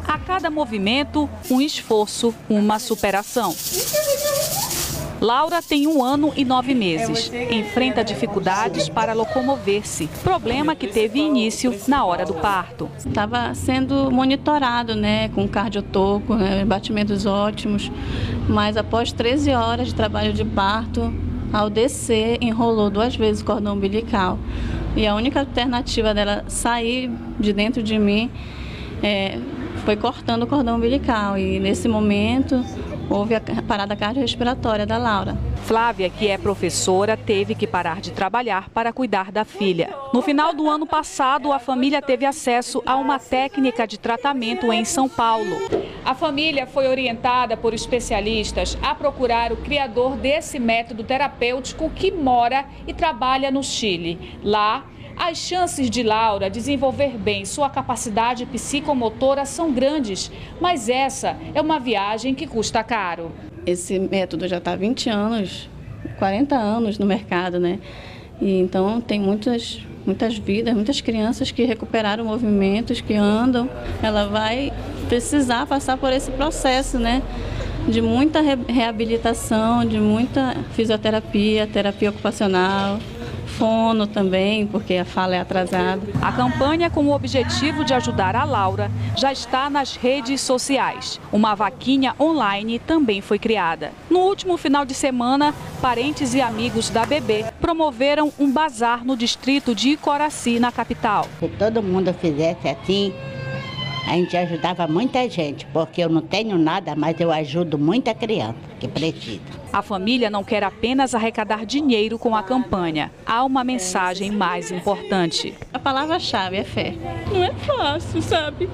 A cada movimento, um esforço, uma superação. Laura tem 1 ano e 9 meses. Enfrenta dificuldades para locomover-se, problema que teve início na hora do parto. Estava sendo monitorado, né, com cardiotoco, né, batimentos ótimos, mas após 13 horas de trabalho de parto, ao descer, enrolou 2 vezes o cordão umbilical. E a única alternativa dela sair de dentro de mim foi cortando o cordão umbilical. E nesse momento houve a parada cardiorrespiratória da Laura. Flávia, que é professora, teve que parar de trabalhar para cuidar da filha. No final do ano passado, a família teve acesso a uma técnica de tratamento em São Paulo. A família foi orientada por especialistas a procurar o criador desse método terapêutico que mora e trabalha no Chile. Lá, as chances de Laura desenvolver bem sua capacidade psicomotora são grandes, mas essa é uma viagem que custa caro. Esse método já está há 20 anos, 40 anos no mercado, né? E então tem muitas vidas, muitas crianças que recuperaram movimentos, que andam. Ela vai precisar passar por esse processo, né? De muita reabilitação, de muita fisioterapia, terapia ocupacional, fono também, porque a fala é atrasada. A campanha, com o objetivo de ajudar a Laura, já está nas redes sociais. Uma vaquinha online também foi criada. No último final de semana, parentes e amigos da bebê promoveram um bazar no distrito de Icoraci, na capital. Se todo mundo fizesse assim, a gente ajudava muita gente, porque eu não tenho nada, mas eu ajudo muita criança que precisa. A família não quer apenas arrecadar dinheiro com a campanha. Há uma mensagem mais importante. A palavra-chave é fé. Não é fácil, sabe?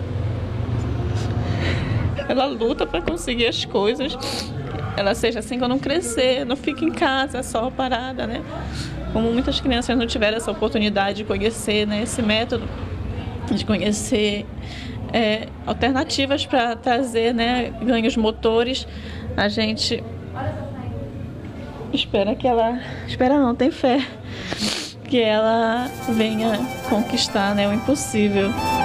Ela luta para conseguir as coisas. Ela seja assim quando crescer, não fica em casa só parada, né? Como muitas crianças não tiveram essa oportunidade de conhecer, né, esse método, de conhecer alternativas para trazer, né, ganhos motores, a gente tem fé que ela venha conquistar, né, o impossível.